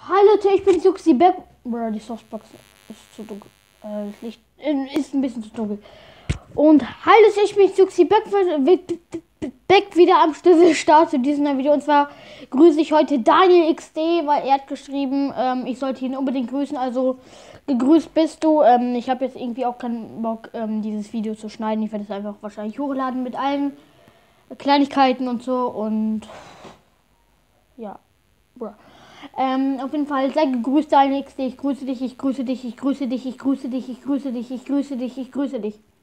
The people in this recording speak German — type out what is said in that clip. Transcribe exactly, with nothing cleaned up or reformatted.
Hi Leute, ich bin Juxi Back. Bro, die Softbox ist zu dunkel. Äh, das Licht ist ein bisschen zu dunkel. Und hi Leute, ich bin Juxi Back. Back wieder am Start zu diesem Video. Und zwar grüße ich heute Daniel X D, weil er hat geschrieben, ähm, ich sollte ihn unbedingt grüßen. Also gegrüßt bist du. Ähm, ich habe jetzt irgendwie auch keinen Bock, ähm, dieses Video zu schneiden. Ich werde es einfach wahrscheinlich hochladen mit allen Kleinigkeiten und so. Und ja, bro. Ähm, auf jeden Fall, sei gegrüßt, Daniel X D. Ich grüße dich, ich grüße dich, ich grüße dich, ich grüße dich, ich grüße dich, ich grüße dich, ich grüße dich.